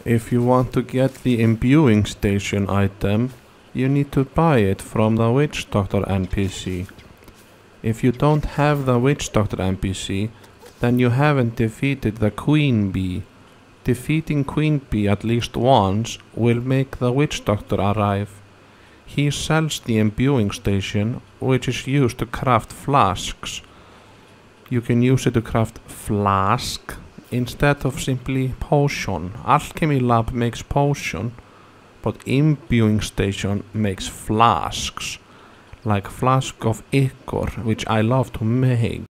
If you want to get the imbuing station item, you need to buy it from the Witch Doctor NPC. If you don't have the Witch Doctor NPC, then you haven't defeated the Queen Bee. Defeating Queen Bee at least once will make the Witch Doctor arrive. He sells the imbuing station, which is used to craft flasks. You can use it to craft flask instead of simply potion. Alchemy Lab makes potion, but imbuing station makes flasks, like Flask of Ichor, which I love to make.